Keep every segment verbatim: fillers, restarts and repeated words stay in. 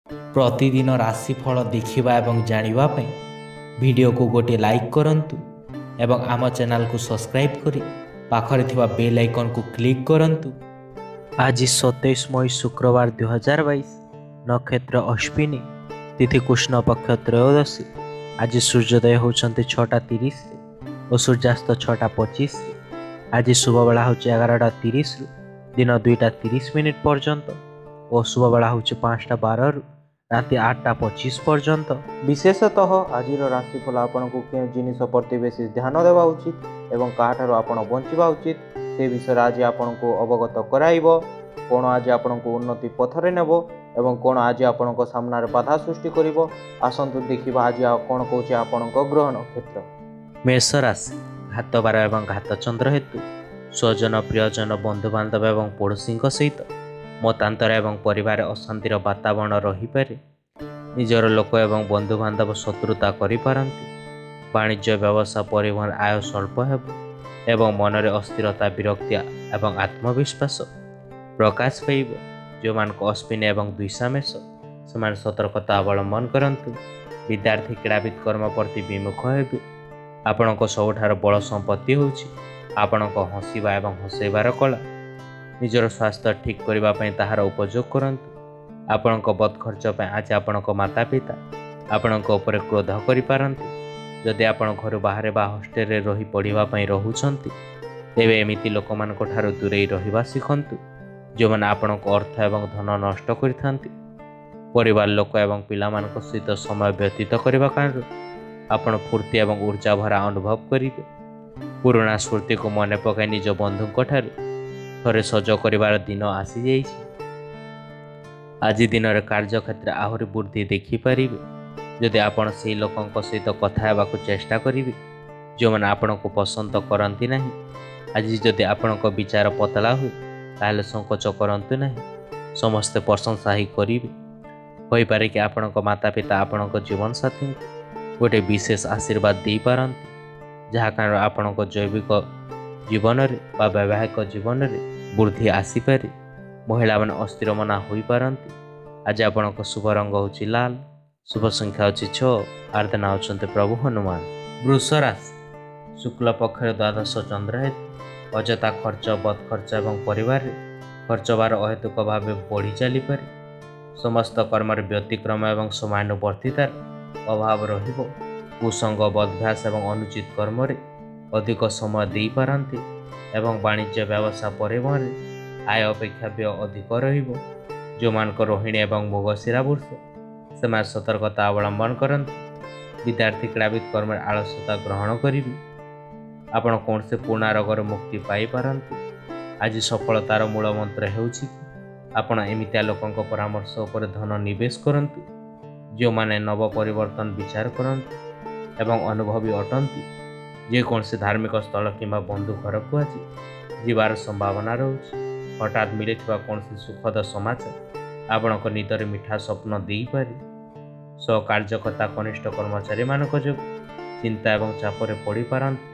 प्रतिदिन राशिफल देखिबा एवं जानिबा पई वीडियो को गोटे लाइक करंतु एवं आम चैनल को सब्सक्राइब करी पाखरे थिबा बेल आइकन को क्लिक करंतु। आज सत्ताईस मई शुक्रवार दुई हजार बाईस नक्षत्र अश्विनी तिथि कृष्ण पक्ष त्रयोदशी। आज सूर्योदय होती छटा तीस और सूर्यास्त छटा पचीस। आज शुभ बेला हूँ एगारटा तीस दिन दुईटा तीस मिनिट पर्यंत और शुभ बेला हूँ पाँचटा बारह राति आठटा पचीस पर्यंत। विशेषतः आज राशिफल आपन को क्यों जिनिस प्रति बेस ध्यान देवा उचित एवं क्या आपण बंचा उचित से विषय आज आपण को अवगत कराइब। कौन आज आपण को उन्नति पथरे नेब एवं कौन आज आपण को सामने बाधा सृष्टि करिवो। आसंतु देखिबा आज कौन कहूँ आपण ग्रह नक्षत्र। मेष राशि घात बार एवं घात चंद्र हेतु स्वजन प्रियजन बंधु बांधव एवं पड़ोशी सहित मतांतर एवं परिवार अशांतिर वातावरण रही पारे। निजर लोक एवं बंधु बांधव शत्रुता करिपारंती। वाणिज्य व्यवसाय परिवहन आय स्वल्प हेब एवं मनरे अस्थिरता विरक्ति एवं आत्मविश्वास प्रकाश पाइब। जो मान अश्विनी एवं द्विषामेश से सतर्कता अवलंबन करंतु। विद्यार्थी क्रीड़ाविद कर्म प्रति विमुख हेबे। आपण सबुठार बड़ संपत्ति होउछि आपण हसिबा एवं हसैबार कला। निजर स्वास्थ्य ठीक करने ताहार उपयोग करंतु। आपण बद खर्च आज आपण माता पिता आपण उपर क्रोध करिपारंती। जदि आपण घर बाहर बा हॉस्टेल रे रही पढ़ाई रोचंती तेबे एमिति लोक मानक ठारू दूरे रहिबा शिखंतु जो माने आपण अर्थ एवं धन नष्ट करिथांती। परिवार लोक एवं पिला मानक सहित समय व्यतीत करबा कारण आपण फूर्ति एवं ऊर्जा भरा अनुभव करिवे। पुराना स्मृति को मन पकाई निज बंधु ठारू थरे सज करिवार दिन आसी जाइछि। आज दिन कार्य क्षेत्र आहुरी वृद्धि देखिपारे जदि आपण से लोकों सहित कथा हेबाकु चेष्टा करिवे जो माने आपण को पसंद करंती नहीं। आज जदि आपण को विचार पतला हुए ताले संकोच करंतु नहीं। समस्ते प्रशंसा ही करिवे। होई पारे कि आपण को माता पिता आपण को जीवन साथी गोटे विशेष आशीर्वाद दे पारंती जहा कारण आपण को जैविक जीवन रे बा वैवाहिक जीवन रे वृद्धि आसी पारे। महिला मान अस्थिर मना होई पारंती। आज आपण को शुभ रंग होची लाल। शुभ संख्या होची छह। आराधना होचंते प्रभु हनुमान। वृष राशि शुक्ल पक्ष द्वादश चंद्र हेतु अजथा खर्च बद खर्च एवं परिवार रे खर्च बार अहेतुक भाव बढ़ी चली पारे। समस्त कर्म व्यतिक्रम एवं समानुवर्तितार अभाव रहिबो। कुसंग बदभ्यास एवं अनुचित कर्म रे अधिक समय दे पारंती एवं वाणिज्य व्यवसाय परिवहन आय अपेक्षा व्यय अधिक रहिबो। जो मानक रोहिणी एवं मृगशिरा वृष से सतर्कता अवलंबन करंती। विद्यार्थी क्रीड़ाविद कर्म आलस्यता ग्रहण करिवे। आपण कौन से पुराना रोगर मुक्ति पाई पारंती। आज सफलतार मूल मंत्र हेउछि आपण एमितिया लोकंक परामर्श उपर धन निवेश करंतु जो माने नव परिवर्तन विचार करंतु एवं अनुभवी अटंती। जे कौन से धार्मिक स्थल किंबा बंधु घर को आज जीवार संभावना रोचे। हठात मिले कौन से सुखद समाचार आपण को निदर मिठा स्वप्न दे पारे। सहकार्यकर्ता कनिष्ठ कर्मचारी मानक जो चिंता एवं चापरे पड़ी पारंती।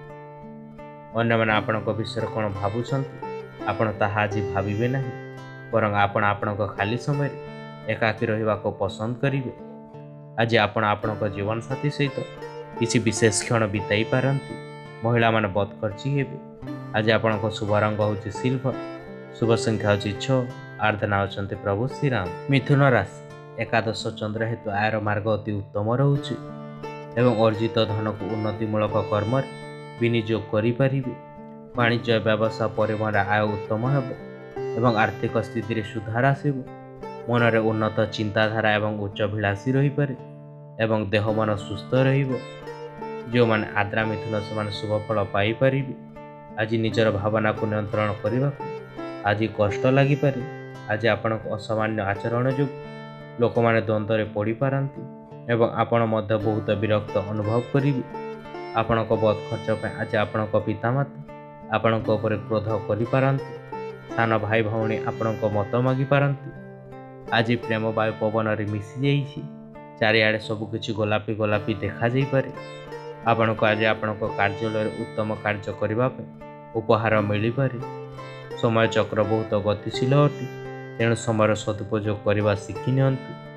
अन्य माने आपण को विषय कौन भावुछंती आपण ताहा आज भाविबे नहीं बरं आपण आपण को खाली समय एकाकी रहिबा को पसंद करिवे। आज आपण आपण को जीवन साथी सहित किसी विशेष क्षण बिताई पारंती। महिला मान बदखर्ची हेबे। आज आपण को शुभ रंग होची सिल्वर। शुभ संख्या होची छह। आराधना होचंते प्रभु श्री राम। मिथुन राशि एकादश चंद्र हेतु आयर मार्ग अति उत्तम रहुछि एवं अर्जित धन को उन्नतिमूलक कर्म विनियोग करि परिबे। वाणिज्य व्यवसाय परिवहन आय उत्तम हेब एवं आर्थिक स्थिति रे सुधार आसिबो। मनरे उन्नत चिंताधारा एवं उच्चाभिलाषी रही पारे एवं देह मन सुस्थ रहिबो। जो माने आद्रा मिथुन से शुभ फल पाई परिबे। आज निजर भावना को नियंत्रण करने आज कष्ट लगी पारे। आज आपण असामान्य आचरण जो लोक माने द्वंद्व रे पड़ी पारंती एवं आपण मध्य बहुत विरक्त अनुभव करिवे। आपण को बद खर्च पे आज आपण को पितामाता आपण को ऊपर क्रोध करि पारंती। सान भाई भौणी आपण को मत मागी पारंती। आज प्रेम वायु पवन रे मिसी जाइछि। चारिआडे सब किछि गोलापी गोलापी देखा जाई पारे। आपण को आज आपण को कार्यालय उत्तम कार्य करबा पे उपहार मिली पारे। समय चक्र बहुत गतिशील अटे तेणु समय सदुपयोग करने शिखि नियंतु।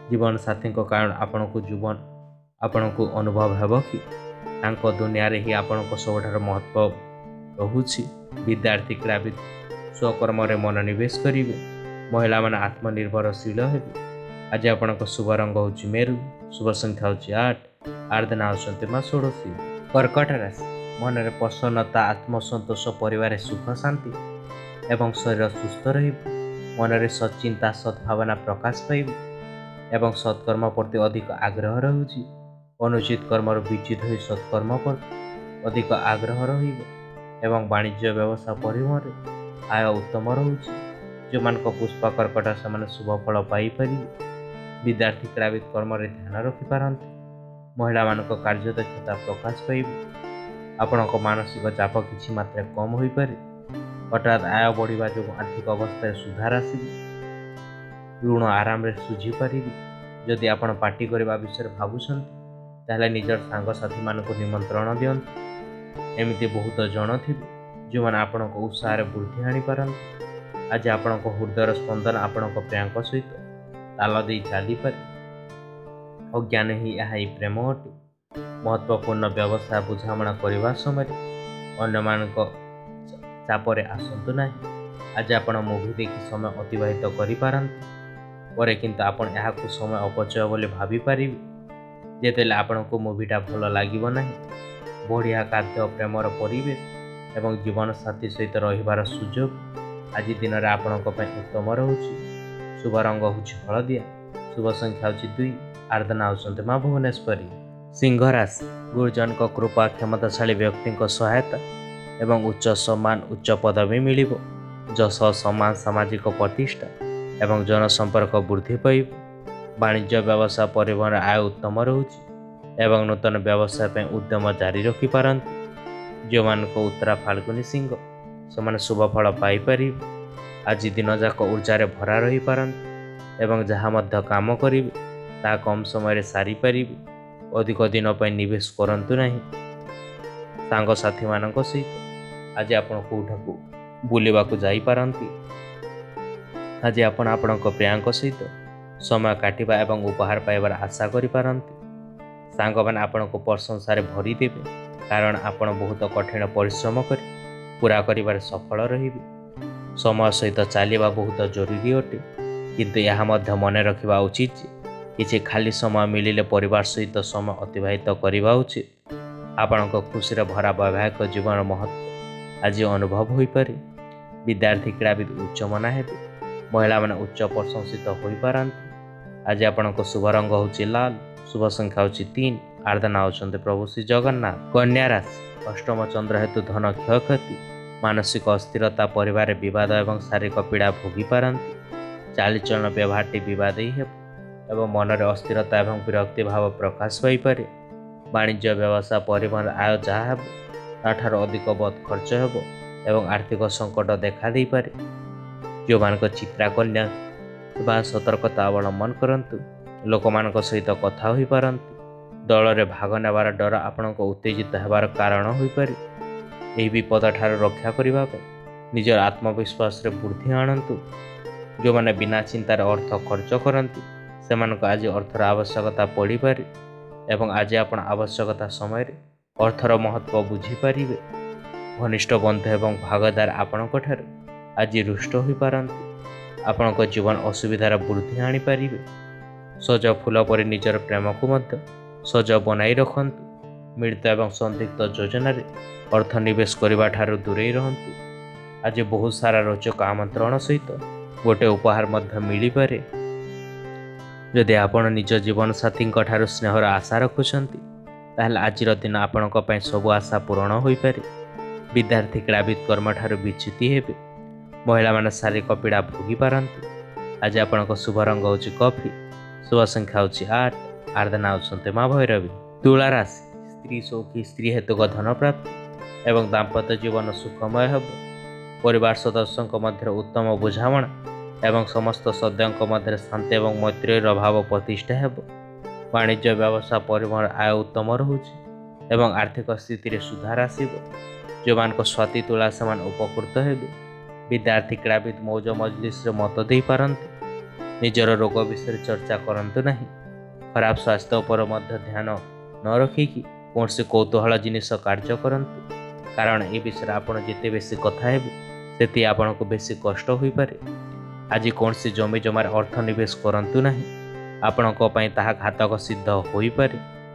ଜୀବନସାଥୀଙ୍କ କାରଣ ଆପଣଙ୍କୁ ଜୀବନ ଆପଣଙ୍କୁ ଅନୁଭବ ହେବ କି ତାଙ୍କ ଦୁନିଆରେ ହିଁ ଆପଣଙ୍କ ସବୁଠାରୁ ମହତ୍ତ୍ୱ ରହୁଛି। ବିଦ୍ୟାର୍ଥୀ କ୍ରୀଡ଼ାବିତ ସ୍ୱକର୍ମରେ ମନୋନିବେଶ କରିବେ। ମହିଳାମାନେ ଆତ୍ମନିର୍ଭରଶୀଳ ହେବେ। ଆଜି ଆପଣଙ୍କ ଶୁଭ ରଙ୍ଗ ହେଉଛି ମେରୁ, ଶୁଭ ସଂଖ୍ୟା ହେଉଛି ଆଠ, ଆରାଧନା ହେଉଛନ୍ତି ମା ଷୋଡ଼ଶୀ। କର୍କଟ ରାଶି, ମନରେ ପ୍ରସନ୍ନତା, ଆତ୍ମସନ୍ତୋଷ, ପରିବାରରେ ସୁଖ ଶାନ୍ତି ଏବଂ ଶରୀର ସୁସ୍ଥ ରହିବ। ମନରେ ସଚ୍ଚିନ୍ତା ସଦ୍ଭାବନା ପ୍ରକାଶ ପାଇବ ଏବଂ ସତ୍କର୍ମ ପ୍ରତି ଅଧିକ ଆଗ୍ରହ ରହୁଛି। ଅନୁଚିତ କର୍ମରୁ ବିଚ୍ୟୁତ ହୋଇ ସତ୍କର୍ମ ପ୍ରତି ଅଧିକ ଆଗ୍ରହ ରହିବ ଏବଂ ବାଣିଜ୍ୟ ବ୍ୟବସାୟ ପରିବହନରେ ଆୟ ଉତ୍ତମ ରହୁଛି। ଯେଉଁମାନଙ୍କ ପୁଷ୍ପ କର୍କଟ ସେମାନେ ଶୁଭ ଫଳ ପାଇପାରିବେ। ବିଦ୍ୟାର୍ଥୀ କ୍ରୀଡ଼ାବିତ କର୍ମରେ ଧ୍ୟାନ ରଖିପାରନ୍ତି। ମହିଳାମାନଙ୍କ କାର୍ଯ୍ୟଦକ୍ଷତା ପ୍ରକାଶ ପାଇବ। ଆପଣଙ୍କ ମାନସିକ ଚାପ କିଛି ମାତ୍ରାରେ କମ୍ ହୋଇପାରେ। ହଠାତ୍ ଆୟ ବଢ଼ିବା ଯୋଗୁଁ ଆର୍ଥିକ ଅବସ୍ଥାରେ ସୁଧାର ଆସିବ। ଋଣ ଆରାମରେ ଶୁଝିପାରିବେ। ଯଦି ଆପଣ ପାର୍ଟି କରିବା ବିଷୟରେ ଭାବୁଛନ୍ତି ତାହେଲେ ନିଜର ସାଙ୍ଗସାଥୀମାନଙ୍କୁ ନିମନ୍ତ୍ରଣ ଦିଅନ୍ତୁ। ଏମିତି ବହୁତ ଜଣ ଥିବେ ଯେଉଁମାନେ ଆପଣଙ୍କ ଉତ୍ସାହରେ ବୃଦ୍ଧି ଆଣିପାରନ୍ତି। ଆଜି ଆପଣଙ୍କ ହୃଦୟର ସ୍ପନ୍ଦନ ଆପଣଙ୍କ ପ୍ରିୟଙ୍କ ସହିତ ତାଲ ଦେଇ ଚାଲିପାରେ। ଅଜ୍ଞାନ ହିଁ ଏହା ହିଁ ପ୍ରେମ ଅଟେ। ମହତ୍ତ୍ୱପୂର୍ଣ୍ଣ ବ୍ୟବସାୟ ବୁଝାମଣା କରିବା ସମୟରେ ଅନ୍ୟମାନଙ୍କ ଚାପରେ ଆସନ୍ତୁ ନାହିଁ। ଆଜି ଆପଣ ମୁଭି ଦେଖି ସମୟ ଅତିବାହିତ କରିପାରନ୍ତି। ପରେ କିନ୍ତୁ ଆପଣ ଏହାକୁ ସମୟ ଅପଚୟ ବୋଲି ଭାବିପାରିବେ। ଯେତେବେଳେ ଆପଣଙ୍କୁ ମୁଭିଟା ଭଲ ଲାଗିବ ନାହିଁ। ବଢ଼ିଆ ଖାଦ୍ୟ, ପ୍ରେମର ପରିବେଶ ଏବଂ ଜୀବନସାଥୀ ସହିତ ରହିବାର ସୁଯୋଗ ଆଜି ଦିନରେ ଆପଣଙ୍କ ପାଇଁ ଉତ୍ତମ ରହୁଛି। ଶୁଭ ରଙ୍ଗ ହେଉଛି ହଳଦିଆ, ଶୁଭ ସଂଖ୍ୟା ହେଉଛି ଦୁଇ, ଆରାଧନା ହେଉଛନ୍ତି ମା ଭୁବନେଶ୍ୱରୀ। ସିଂହ ରାଶି, ଗୁରୁଜନଙ୍କ କୃପା, କ୍ଷମତାଶାଳୀ ବ୍ୟକ୍ତିଙ୍କ ସହାୟତା ଏବଂ ଉଚ୍ଚ ସମ୍ମାନ, ଉଚ୍ଚ ପଦବୀ ମିଳିବ। ଯଶ, ସମ୍ମାନ, ସାମାଜିକ ପ୍ରତିଷ୍ଠା ଏବଂ ଜନସମ୍ପର୍କ ବୃଦ୍ଧି ପାଇବ। ବାଣିଜ୍ୟ ବ୍ୟବସାୟ ପରିବହନରେ ଆୟ ଉତ୍ତମ ରହୁଛି ଏବଂ ନୂତନ ବ୍ୟବସାୟ ପାଇଁ ଉଦ୍ୟମ ଜାରି ରଖିପାରନ୍ତି। ଯେଉଁମାନଙ୍କ ଉତ୍ତରା ଫାଲ୍ଗୁନୀ ସିଂହ ସେମାନେ ଶୁଭ ଫଳ ପାଇପାରିବେ। ଆଜି ଦିନଯାକ ଉର୍ଜାରେ ଭରା ରହିପାରନ୍ତି ଏବଂ ଯାହା ମଧ୍ୟ କାମ କରିବେ ତାହା କମ୍ ସମୟରେ ସାରିପାରିବେ। ଅଧିକ ଦିନ ପାଇଁ ନିବେଶ କରନ୍ତୁ ନାହିଁ। ସାଙ୍ଗସାଥୀମାନଙ୍କ ସହିତ ଆଜି ଆପଣ କେଉଁଠାକୁ ବୁଲିବାକୁ ଯାଇପାରନ୍ତି। ଆଜି ଆପଣ ଆପଣଙ୍କ ପ୍ରିୟଙ୍କ ସହିତ ସମୟ କାଟିବା ଏବଂ ଉପହାର ପାଇବାର ଆଶା କରିପାରନ୍ତି। ସାଙ୍ଗମାନେ ଆପଣଙ୍କୁ ପ୍ରଶଂସାରେ ଭରିଦେବେ କାରଣ ଆପଣ ବହୁତ କଠିନ ପରିଶ୍ରମ କରି ପୁରା କରିବାରେ ସଫଳ ରହିବେ। ସମୟ ସହିତ ଚାଲିବା ବହୁତ ଜରୁରୀ ଅଟେ, କିନ୍ତୁ ଏହା ମଧ୍ୟ ମନେ ରଖିବା ଉଚିତ ଯେ କିଛି ଖାଲି ସମୟ ମିଳିଲେ ପରିବାର ସହିତ ସମୟ ଅତିବାହିତ କରିବା ଉଚିତ। ଆପଣଙ୍କ ଖୁସିରେ ଭରା ବୈବାହିକ ଜୀବନର ମହତ୍ତ୍ୱ ଆଜି ଅନୁଭବ ହୋଇପାରେ। ବିଦ୍ୟାର୍ଥୀ କ୍ରୀଡ଼ାବିତ ଉଚ୍ଚମନା ହେବେ। ମହିଳାମାନେ ଉଚ୍ଚ ପ୍ରଶଂସିତ ହୋଇପାରନ୍ତି। ଆଜି ଆପଣଙ୍କ ଶୁଭ ରଙ୍ଗ ହେଉଛି ଲାଲ, ଶୁଭ ସଂଖ୍ୟା ହେଉଛି ତିନି, ଆରାଧନା ହେଉଛନ୍ତି ପ୍ରଭୁ ଶ୍ରୀ ଜଗନ୍ନାଥ। କନ୍ୟା ରାଶି, ଅଷ୍ଟମ ଚନ୍ଦ୍ର ହେତୁ ଧନ କ୍ଷୟକ୍ଷତି, ମାନସିକ ଅସ୍ଥିରତା, ପରିବାରରେ ବିବାଦ ଏବଂ ଶାରୀରିକ ପୀଡ଼ା ଭୋଗିପାରନ୍ତି। ଚାଲିଚଳନ ବ୍ୟବହାରଟି ବିବାଦୀ ହେବ ଏବଂ ମନରେ ଅସ୍ଥିରତା ଏବଂ ବିରକ୍ତି ଭାବ ପ୍ରକାଶ ପାଇପାରେ। ବାଣିଜ୍ୟ ବ୍ୟବସାୟ ପରିବହନରେ ଆୟ ଯାହା ହେବ ତାଠାରୁ ଅଧିକ ବଦ ଖର୍ଚ୍ଚ ହେବ ଏବଂ ଆର୍ଥିକ ସଙ୍କଟ ଦେଖା ଦେଇପାରେ। ଯେଉଁମାନଙ୍କ ଚିତ୍ରାକନ୍ୟା ବା ସତର୍କତା ଅବଲମ୍ବନ କରନ୍ତୁ। ଲୋକମାନଙ୍କ ସହିତ କଥା ହୋଇପାରନ୍ତି। ଦଳରେ ଭାଗ ନେବାର ଡର ଆପଣଙ୍କ ଉତ୍ତେଜିତ ହେବାର କାରଣ ହୋଇପାରେ। ଏହି ବିପଦ ଠାରୁ ରକ୍ଷା କରିବା ପାଇଁ ନିଜର ଆତ୍ମବିଶ୍ୱାସରେ ବୃଦ୍ଧି ଆଣନ୍ତୁ। ଯେଉଁମାନେ ବିନା ଚିନ୍ତାରେ ଅର୍ଥ ଖର୍ଚ୍ଚ କରନ୍ତି ସେମାନଙ୍କୁ ଆଜି ଅର୍ଥର ଆବଶ୍ୟକତା ପଡ଼ିପାରେ ଏବଂ ଆଜି ଆପଣ ଆବଶ୍ୟକତା ସମୟରେ ଅର୍ଥର ମହତ୍ତ୍ୱ ବୁଝିପାରିବେ। ଘନିଷ୍ଠ ବନ୍ଧୁ ଏବଂ ଭାଗଦାର ଆପଣଙ୍କ ଠାରୁ ଆଜି ରୁଷ୍ଟ ହୋଇପାରନ୍ତି। ଆପଣଙ୍କ ଜୀବନ ଅସୁବିଧାର ବୃଦ୍ଧି ଆଣିପାରିବେ। ସଜ ଫୁଲ ପରି ନିଜର ପ୍ରେମକୁ ମଧ୍ୟ ସଜ ବନାଇ ରଖନ୍ତୁ। ମିଳିତ ଏବଂ ସନ୍ଦିଗ୍ଧ ଯୋଜନାରେ ଅର୍ଥ ନିବେଶ କରିବା ଠାରୁ ଦୂରେଇ ରହନ୍ତୁ। ଆଜି ବହୁତ ସାରା ରୋଚକ ଆମନ୍ତ୍ରଣ ସହିତ ଗୋଟେ ଉପହାର ମଧ୍ୟ ମିଳିପାରେ। ଯଦି ଆପଣ ନିଜ ଜୀବନସାଥୀଙ୍କ ଠାରୁ ସ୍ନେହର ଆଶା ରଖୁଛନ୍ତି ତାହେଲେ ଆଜିର ଦିନ ଆପଣଙ୍କ ପାଇଁ ସବୁ ଆଶା ପୂରଣ ହୋଇପାରେ। ବିଦ୍ୟାର୍ଥୀ କ୍ରୀଡ଼ାବିତ କର୍ମଠାରୁ ବିଚ୍ୟୁତି ହେବେ। ମହିଳାମାନେ ଶାରୀରିକ ପୀଡ଼ା ଭୋଗିପାରନ୍ତି। ଆଜି ଆପଣଙ୍କ ଶୁଭ ରଙ୍ଗ ହେଉଛି କଫି, ଶୁଭ ସଂଖ୍ୟା ହେଉଛି ଆଠ, ଆରାଧନା ହେଉଛନ୍ତି ମା ଭୈରବୀ। ତୁଳା ରାଶି, ସ୍ତ୍ରୀ ସୌଖୀ, ସ୍ତ୍ରୀ ହେତୁକ ଧନ ପ୍ରାପ୍ତି ଏବଂ ଦାମ୍ପତ୍ୟ ଜୀବନ ସୁଖମୟ ହେବ। ପରିବାର ସଦସ୍ୟଙ୍କ ମଧ୍ୟରେ ଉତ୍ତମ ବୁଝାମଣା ଏବଂ ସମସ୍ତ ସଦସ୍ୟଙ୍କ ମଧ୍ୟରେ ଶାନ୍ତି ଏବଂ ମୈତ୍ରୀର ଭାବ ପ୍ରତିଷ୍ଠା ହେବ। ବାଣିଜ୍ୟ ବ୍ୟବସାୟ ପରିବହନ ଆୟ ଉତ୍ତମ ରହୁଛି ଏବଂ ଆର୍ଥିକ ସ୍ଥିତିରେ ସୁଧାର ଆସିବ। ଯେଉଁମାନଙ୍କ ସ୍ୱାତି ତୁଳା ସେମାନେ ଉପକୃତ ହେବେ। ବିଦ୍ୟାର୍ଥୀ କ୍ରୀଡ଼ାବିତ ମୌଜ ମଜଲିସରେ ମତ ଦେଇପାରନ୍ତି। ନିଜର ରୋଗ ବିଷୟରେ ଚର୍ଚ୍ଚା କରନ୍ତୁ ନାହିଁ। ଖରାପ ସ୍ୱାସ୍ଥ୍ୟ ଉପରେ ମଧ୍ୟ ଧ୍ୟାନ ନ ରଖିକି କୌଣସି କୌତୂହଳ ଜିନିଷ କାର୍ଯ୍ୟ କରନ୍ତୁ, କାରଣ ଏ ବିଷୟରେ ଆପଣ ଯେତେ ବେଶୀ କଥା ହେବେ ସେତିକି ଆପଣଙ୍କୁ ବେଶୀ କଷ୍ଟ ହୋଇପାରେ। ଆଜି କୌଣସି ଜମି ଜମାରେ ଅର୍ଥ ନିବେଶ କରନ୍ତୁ ନାହିଁ, ଆପଣଙ୍କ ପାଇଁ ତାହା ଘାତକ ସିଦ୍ଧ ହୋଇପାରେ।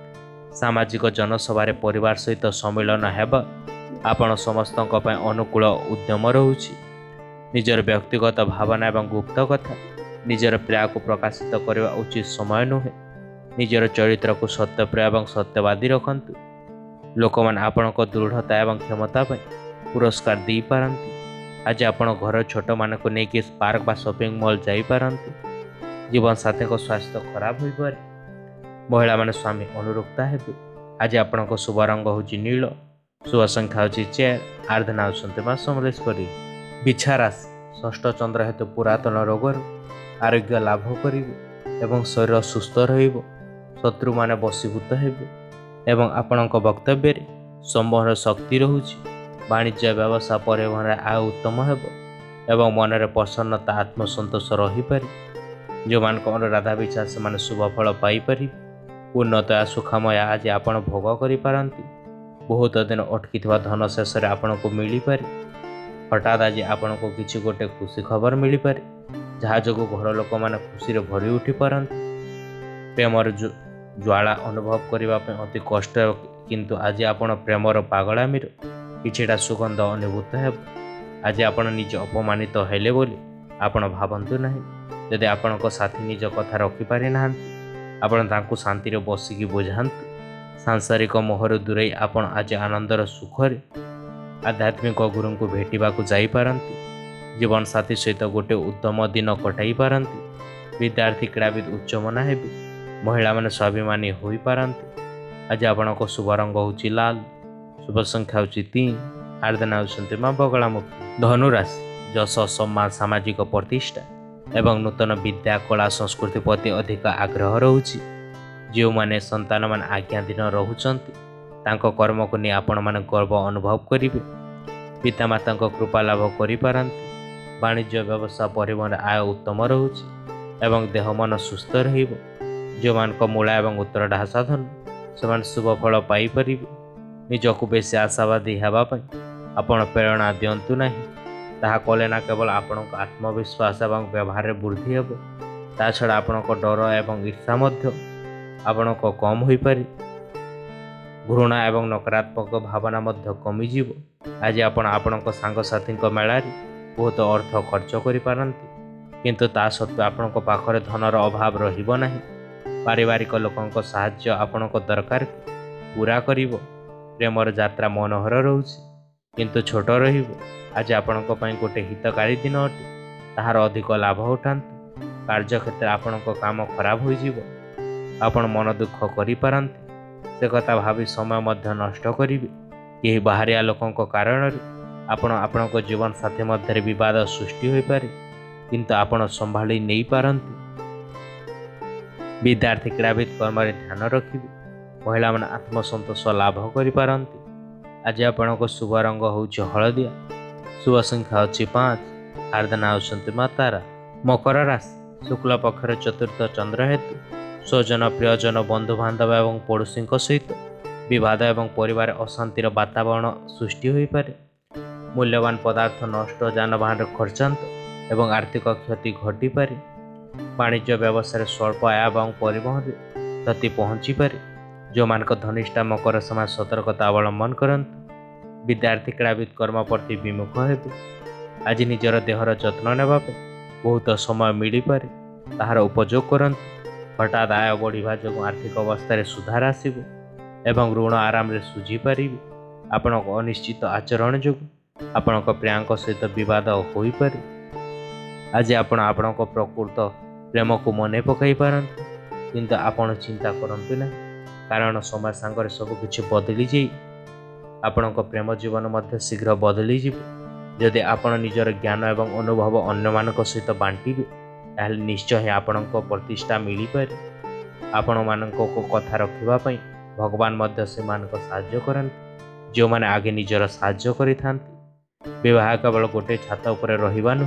ସାମାଜିକ ଜନସଭାରେ ପରିବାର ସହିତ ସମ୍ମିଳନ ହେବା ଆପଣ ସମସ୍ତଙ୍କ ପାଇଁ ଅନୁକୂଳ ଉଦ୍ୟମ ରହୁଛି। ନିଜର ବ୍ୟକ୍ତିଗତ ଭାବନା ଏବଂ ଗୁପ୍ତ କଥା ନିଜର ପ୍ରିୟାକୁ ପ୍ରକାଶିତ କରିବା ଉଚିତ ସମୟ ନୁହେଁ। ନିଜର ଚରିତ୍ରକୁ ସତ୍ୟପ୍ରିୟ ଏବଂ ସତ୍ୟବାଦୀ ରଖନ୍ତୁ। ଲୋକମାନେ ଆପଣଙ୍କ ଦୃଢ଼ତା ଏବଂ କ୍ଷମତା ପାଇଁ ପୁରସ୍କାର ଦେଇପାରନ୍ତି। ଆଜି ଆପଣ ଘର ଛୋଟମାନଙ୍କୁ ନେଇକି ପାର୍କ ବା ସପିଂ ମଲ୍ ଯାଇପାରନ୍ତି। ଜୀବନସାଥୀଙ୍କ ସ୍ୱାସ୍ଥ୍ୟ ଖରାପ ହୋଇପାରେ। ମହିଳାମାନେ ସ୍ୱାମୀ ଅନୁରକ୍ତା ହେବେ। ଆଜି ଆପଣଙ୍କ ଶୁଭ ରଙ୍ଗ ହେଉଛି ନୀଳ, ଶୁଭ ସଂଖ୍ୟା ହେଉଛି ଚାରି, ଆରାଧନା ହେଉଛନ୍ତି ମା ସମଲେଶ୍ୱରୀ। ବିଛା ରାଶି ଷଷ୍ଠ ଚନ୍ଦ୍ର ହେତୁ ପୁରାତନ ରୋଗରୁ ଆରୋଗ୍ୟ ଲାଭ କରିବେ ଏବଂ ଶରୀର ସୁସ୍ଥ ରହିବ। ଶତ୍ରୁମାନେ ବଶୀଭୂତ ହେବେ ଏବଂ ଆପଣଙ୍କ ବକ୍ତବ୍ୟରେ ସମ୍ବହର ଶକ୍ତି ରହୁଛି। ବାଣିଜ୍ୟ ବ୍ୟବସାୟ ପରିବହନରେ ଆୟ ଉତ୍ତମ ହେବ ଏବଂ ମନରେ ପ୍ରସନ୍ନତା ଆତ୍ମସନ୍ତୋଷ ରହିପାରେ। ଯେଉଁମାନଙ୍କ ଅନୁରାଧା ବିଛା ସେମାନେ ଶୁଭ ଫଳ ପାଇପାରିବେ। ଉନ୍ନତ ସୁଖମୟ ଆଜି ଆପଣ ଭୋଗ କରିପାରନ୍ତି। ବହୁତ ଦିନ ଅଟକିଥିବା ଧନ ଶେଷରେ ଆପଣଙ୍କୁ ମିଳିପାରେ। ହଠାତ୍ ଆଜି ଆପଣଙ୍କୁ କିଛି ଗୋଟେ ଖୁସି ଖବର ମିଳିପାରେ, ଯାହା ଯୋଗୁଁ ଘର ଲୋକମାନେ ଖୁସିରେ ଭରି ଉଠିପାରନ୍ତି। ପ୍ରେମର ଜ୍ୱାଳା ଅନୁଭବ କରିବା ପାଇଁ ଅତି କଷ୍ଟ ହେବ, କିନ୍ତୁ ଆଜି ଆପଣ ପ୍ରେମର ପାଗଳାମିର କିଛିଟା ସୁଗନ୍ଧ ଅନୁଭୂତ ହେବ। ଆଜି ଆପଣ ନିଜେ ଅପମାନିତ ହେଲେ ବୋଲି ଆପଣ ଭାବନ୍ତୁ ନାହିଁ। ଯଦି ଆପଣଙ୍କ ସାଥୀ ନିଜ କଥା ରଖିପାରି ନାହାନ୍ତି, ଆପଣ ତାଙ୍କୁ ଶାନ୍ତିରେ ବସିକି ବୁଝାନ୍ତୁ। ସାଂସାରିକ ମୋହରୁ ଦୂରେଇ ଆପଣ ଆଜି ଆନନ୍ଦର ସୁଖରେ ଆଧ୍ୟାତ୍ମିକ ଗୁରୁଙ୍କୁ ଭେଟିବାକୁ ଯାଇପାରନ୍ତି। ଜୀବନସାଥୀ ସହିତ ଗୋଟିଏ ଉତ୍ତମ ଦିନ କଟାଇ ପାରନ୍ତି। ବିଦ୍ୟାର୍ଥୀ କ୍ରୀଡ଼ାବିତ ଉଚ୍ଚମନା ହେବେ। ମହିଳାମାନେ ସ୍ୱାଭିମାନୀ ହୋଇପାରନ୍ତି। ଆଜି ଆପଣଙ୍କ ଶୁଭ ରଙ୍ଗ ହେଉଛି ଲାଲ, ଶୁଭ ସଂଖ୍ୟା ହେଉଛି ତିନି, ଆରାଧନା ହେଉଛନ୍ତି ମା ବଗଳାମୁଖୀ। ଧନୁରାଶି ଯଶ, ସମ୍ମାନ, ସାମାଜିକ ପ୍ରତିଷ୍ଠା ଏବଂ ନୂତନ ବିଦ୍ୟା, କଳା, ସଂସ୍କୃତି ପ୍ରତି ଅଧିକ ଆଗ୍ରହ ରହୁଛି। ଯେଉଁମାନେ ସନ୍ତାନମାନେ ଆଜ୍ଞାଧୀନ ରହୁଛନ୍ତି ତାଙ୍କ କର୍ମକୁ ନେଇ ଆପଣମାନେ ଗର୍ବ ଅନୁଭବ କରିବେ। ପିତାମାତାଙ୍କ କୃପା ଲାଭ କରିପାରନ୍ତି। ବାଣିଜ୍ୟ ବ୍ୟବସାୟ ପରିବହନରେ ଆୟ ଉତ୍ତମ ରହୁଛି ଏବଂ ଦେହ ମନ ସୁସ୍ଥ ରହିବ। ଯେଉଁମାନଙ୍କ ମୂଳା ଏବଂ ଉତ୍ତରଡାହ ସାଧନ ସେମାନେ ଶୁଭ ଫଳ ପାଇପାରିବେ। ନିଜକୁ ବେଶୀ ଆଶାବାଦୀ ହେବା ପାଇଁ ଆପଣ ପ୍ରେରଣା ଦିଅନ୍ତୁ ନାହିଁ। ତାହା କଲେ ନା କେବଳ ଆପଣଙ୍କ ଆତ୍ମବିଶ୍ୱାସ ଏବଂ ବ୍ୟବହାରରେ ବୃଦ୍ଧି ହେବ, ତା ଛଡ଼ା ଆପଣଙ୍କ ଡର ଏବଂ ଈର୍ଷା ମଧ୍ୟ ଆପଣଙ୍କ କମ୍ ହୋଇପାରେ। ଘୃଣା ଏବଂ ନକାରାତ୍ମକ ଭାବନା ମଧ୍ୟ କମିଯିବ। ଆଜି ଆପଣ ଆପଣଙ୍କ ସାଙ୍ଗସାଥୀଙ୍କ ମେଳାରେ ବହୁତ ଅର୍ଥ ଖର୍ଚ୍ଚ କରିପାରନ୍ତି, କିନ୍ତୁ ତା ସତ୍ତ୍ୱେ ଆପଣଙ୍କ ପାଖରେ ଧନର ଅଭାବ ରହିବ ନାହିଁ। ପାରିବାରିକ ଲୋକଙ୍କ ସାହାଯ୍ୟ ଆପଣଙ୍କ ଦରକାରକୁ ପୂରା କରିବ। ପ୍ରେମର ଯାତ୍ରା ମନୋହର ରହୁଛି କିନ୍ତୁ ଛୋଟ ରହିବ। ଆଜି ଆପଣଙ୍କ ପାଇଁ ଗୋଟେ ହିତକାରୀ ଦିନ ଅଟେ, ତାହାର ଅଧିକ ଲାଭ ଉଠାନ୍ତୁ। କାର୍ଯ୍ୟକ୍ଷେତ୍ରରେ ଆପଣଙ୍କ କାମ ଖରାପ ହୋଇଯିବ। ଆପଣ ମନ ଦୁଃଖ କରିପାରନ୍ତି, ସେ କଥା ଭାବି ସମୟ ମଧ୍ୟ ନଷ୍ଟ କରିବେ। କେହି ବାହାରିଆ ଲୋକଙ୍କ କାରଣରୁ ଆପଣ ଆପଣଙ୍କ ଜୀବନସାଥୀ ମଧ୍ୟରେ ବିବାଦ ସୃଷ୍ଟି ହୋଇପାରେ, କିନ୍ତୁ ଆପଣ ସମ୍ଭାଳି ନେଇପାରନ୍ତି। ବିଦ୍ୟାର୍ଥୀ କ୍ରୀଡ଼ାବିତ କର୍ମରେ ଧ୍ୟାନ ରଖିବେ। ମହିଳାମାନେ ଆତ୍ମସନ୍ତୋଷ ଲାଭ କରିପାରନ୍ତି। ଆଜି ଆପଣଙ୍କ ଶୁଭ ରଙ୍ଗ ହେଉଛି ହଳଦିଆ, ଶୁଭ ସଂଖ୍ୟା ହେଉଛି ପାଞ୍ଚ, ଆରାଧନା ହେଉଛନ୍ତି ମା ତାରା। ମକର ରାଶି ଶୁକ୍ଳ ପକ୍ଷର ଚତୁର୍ଥ ଚନ୍ଦ୍ର ହେତୁ ସ୍ୱଜନ, ପ୍ରିୟଜନ, ବନ୍ଧୁବାନ୍ଧବ ଏବଂ ପଡ଼ୋଶୀଙ୍କ ସହିତ ବିବାଦ ଏବଂ ପରିବାର ଅଶାନ୍ତିର ବାତାବରଣ ସୃଷ୍ଟି ହୋଇପାରେ। ମୂଲ୍ୟବାନ ପଦାର୍ଥ ନଷ୍ଟ, ଯାନବାହନରେ ଖର୍ଚ୍ଚାନ୍ତ ଏବଂ ଆର୍ଥିକ କ୍ଷତି ଘଟିପାରେ। ବାଣିଜ୍ୟ ବ୍ୟବସାୟରେ ସ୍ୱଳ୍ପ ଆୟ ଏବଂ ପରିବହନରେ କ୍ଷତି ପହଞ୍ଚିପାରେ। ଯେଉଁମାନଙ୍କ ଧନିଷ୍ଠା ମକର ସମାଜ ସତର୍କତା ଅବଲମ୍ବନ କରନ୍ତୁ। ବିଦ୍ୟାର୍ଥୀ କ୍ରୀଡ଼ାବିତ କର୍ମ ପ୍ରତି ବିମୁଖ ହେବେ। ଆଜି ନିଜର ଦେହର ଯତ୍ନ ନେବା ପାଇଁ ବହୁତ ସମୟ ମିଳିପାରେ, ତାହାର ଉପଯୋଗ କରନ୍ତୁ। ହଠାତ୍ ଆୟ ବଢ଼ିବା ଯୋଗୁଁ ଆର୍ଥିକ ଅବସ୍ଥାରେ ସୁଧାର ଆସିବ ଏବଂ ଋଣ ଆରାମରେ ଶୁଝିପାରିବେ। ଆପଣଙ୍କ ଅନିଶ୍ଚିତ ଆଚରଣ ଯୋଗୁଁ ଆପଣଙ୍କ ପ୍ରିୟାଙ୍କ ସହିତ ବିବାଦ ହୋଇପାରେ। ଆଜି ଆପଣ ଆପଣଙ୍କ ପ୍ରକୃତ ପ୍ରେମକୁ ମନେ ପକାଇ ପାରନ୍ତି, କିନ୍ତୁ ଆପଣ ଚିନ୍ତା କରନ୍ତୁ ନାହିଁ, କାରଣ ସମୟ ସାଙ୍ଗରେ ସବୁ କିଛି ବଦଳିଯାଇ ଆପଣଙ୍କ ପ୍ରେମ ଜୀବନ ମଧ୍ୟ ଶୀଘ୍ର ବଦଳିଯିବ। ଯଦି ଆପଣ ନିଜର ଜ୍ଞାନ ଏବଂ ଅନୁଭବ ଅନ୍ୟମାନଙ୍କ ସହିତ ବାଣ୍ଟିବେ, ତାହେଲେ ନିଶ୍ଚୟ ହିଁ ଆପଣଙ୍କ ପ୍ରତିଷ୍ଠା ମିଳିପାରେ। ଆପଣମାନଙ୍କ କଥା ରଖିବା ପାଇଁ ଭଗବାନ ମଧ୍ୟ ସେମାନଙ୍କ ସାହାଯ୍ୟ କରନ୍ତି, ଯେଉଁମାନେ ଆଗେ ନିଜର ସାହାଯ୍ୟ କରିଥାନ୍ତି। ବିବାହ କେବଳ ଗୋଟିଏ ଛାତ ଉପରେ ରହିବା ନୁହେଁ,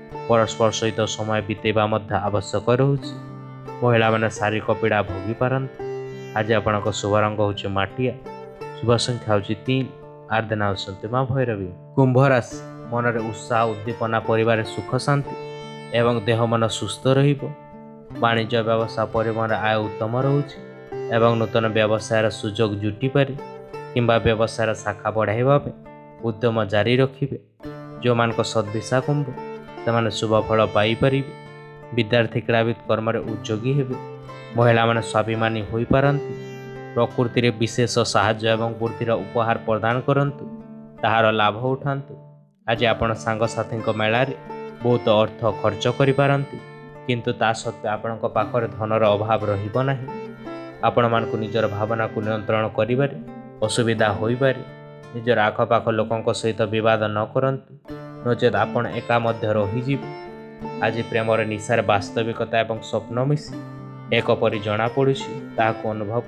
परस्पर सहित समय बितेबा मध्य आवश्यक रोचे। महिला मैंने शारीरिक पीड़ा भोगी पारती। आज आपणक शुभ रंग हूँ माटिया, शुभ संख्या हूँ तीन, आर्दना होती माँ भैरवी। कुंभ राशि मन में उत्साह उद्दीपना, परिवार सुख शांति एवं देह मन सुस्थ रहिबो। वाणिज्य व्यवसाय परिवहन आय उत्तम रोचे एवं नूतन व्यवसायर सुजोग जुटी पारे किंबा व्यवसायर शाखा बढ़ाइबा उद्यम जारी रखिबे। जो मान सद्दिशा कुंभ से शुभ फल पाइपर। विद्यार्थी क्रीड़ाविद कर्म उद्योगी हेबे। महिला माने स्वाभिमानी होई पारंती। प्रकृति रे विशेष साहाय्य एवं बुद्धिर उपहार प्रदान करंतु, ताहार लाभ उठांतु। आज आपण सांगसाथी मेला रे बहुत अर्थ खर्च करि पारंती, किंतु ता सत्वे आपणक पाखरे धनर अभाव रहिबो नाही। आपण मानकु निजर भावना को नियंत्रण करिबारे असुविधा होई पारे। निजर आखपाख लोकंक सहित विवाद न करंतु, नचेत आपण एका मध्य रहिजिबे। आज प्रेमर निशार वास्तविकता एवं स्वप्न मिशी एक परि जना पड़ुछि, ताहाको अनुभव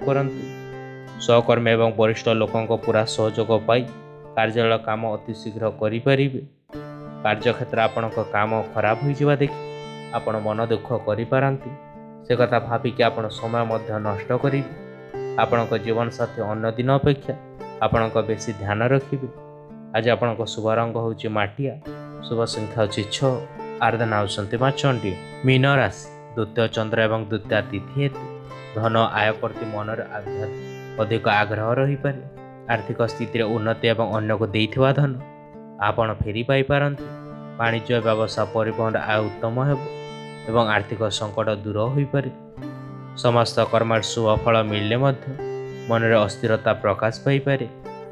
करंतु। सहकर्मी एवं वरिष्ठ लोकंक पूरा सहयोग पाई कार्यालय काम अति शीघ्र करिपारिबे। कार्यक्षेत्र आपणक काम खराब होइजिबा देखि आपण मन दुख करिपारंती। से कथा भाविकी आपण समय मध्य नष्ट करिबे। आपणक जीवन साथी अन्य दिन अपेक्षा आपणक बेसी ध्यान रखिबे। आज आपणक शुभ रंग होउछि माटिया, शुभ संख्या होउछि छह, आर्दना होउछन्ति माँ चंडी। मीन राशि द्वितीय चंद्र एवं द्वितीय तिथि हेतु धन आय प्रति मनर अधिक आग्रह रही पारे। आर्थिक स्थिति रे उन्नति एवं अन्य को देइथिबा धन आपण फेरी पाई पारंती। वाणिज्य व्यवसाय परिवहन आय उत्तम हेबो एवं आर्थिक संकट दूर होई पारे। समस्त कर्म शुभ फल मिलले मध्य मन रे अस्थिरता प्रकाश पाई पारे।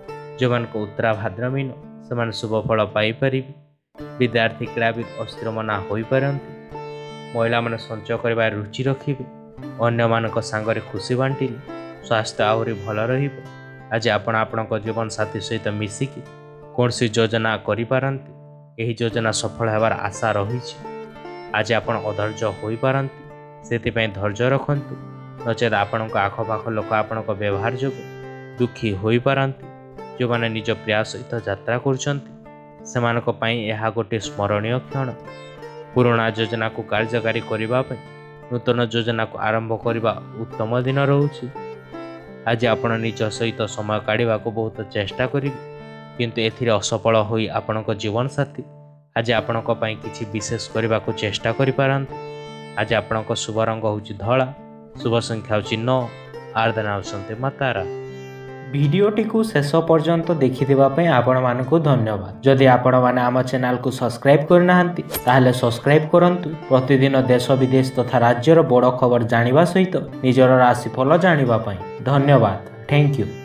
जो मान को उत्तरा भाद्र मीन समान शुभ फल पाई पारिबे। विद्यार्थी क्रीड़ाविद अस्थिर मना होई पारंती। महिला माने संचय करबा रुचि रखिबे। अन्य मानक सांगरे खुशी बांटिले स्वास्थ्य आहुरी भल रहिबो। आज आपण आपणक जीवन साथी सहित मिसिकी कौनसी योजना करि पारंती। एही योजना सफल हेबार आशा रहिछि। आज आपण अधैर्य होई पारंती, सेति धैर्य रखंतु, नचेत आपणक आखपाख लोक आपणक व्यवहार जोग दुखी होई पारंती। जो माने निज प्रयास सहित यात्रा करुछंती सेमानक पई एहा गोटे स्मरणीय क्षण। पुराना योजना को कार्यकारी करिबा पई नूतन योजना को आरंभ करने उत्तम दिन रोचे। आज आपण निज सहित समय काढ़ा को बहुत चेष्टा करेंगे, किंतु एथिरे असफल होई आपणक जीवन साथी आज आपणक पई किछि विशेष करने को चेष्टा करि पारंतु। आज आपणक शुभ रंग होउछि धला, शुभ संख्या होउछि नौ, आर्दना होउछन्ते मातारा। भिडियोटी को शेष पर्यंत देखिथिबा पई आपण मानकु धन्यवाद। जदि आपण माने आम चैनल को सब्सक्राइब करनाहांती ताहले सब्सक्राइब करंतु। प्रतिदिन देश विदेश तथा राज्यर बड़ खबर जानिबा सहित निजर राशिफल जानिबा पई। धन्यवाद। Thank you.